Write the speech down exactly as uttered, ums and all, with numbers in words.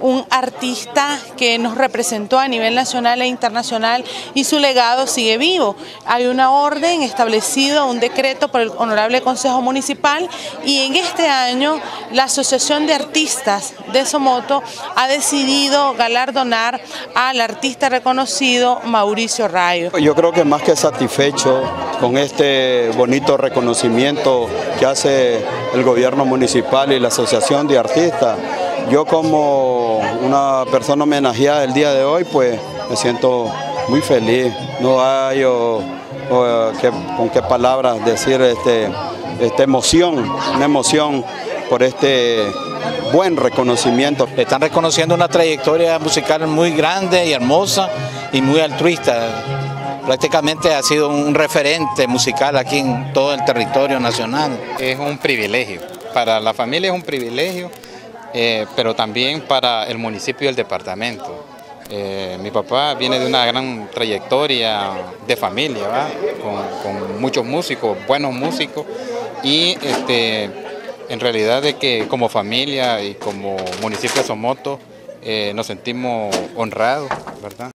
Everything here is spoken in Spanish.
un artista que nos representó a nivel nacional e internacional y su legado sigue vivo. Hay una orden establecida, un decreto por el Honorable Consejo Municipal, y en este año la Asociación de Artistas de Somoto ha decidido galardonar al artista reconocido Mauricio Rayo. Yo creo que más que satisfecho con este bonito reconocimiento que hace el gobierno municipal y la Asociación de Artistas. Yo como una persona homenajeada el día de hoy, pues me siento muy feliz. No hay o, o, que, con qué palabras decir este, esta emoción, una emoción por este buen reconocimiento. Están reconociendo una trayectoria musical muy grande y hermosa y muy altruista. Prácticamente ha sido un referente musical aquí en todo el territorio nacional. Es un privilegio, para la familia es un privilegio, eh, pero también para el municipio y el departamento. Eh, mi papá viene de una gran trayectoria de familia, ¿va? Con, con muchos músicos, buenos músicos, y este, en realidad de que como familia y como municipio de Somoto eh, nos sentimos honrados, ¿verdad?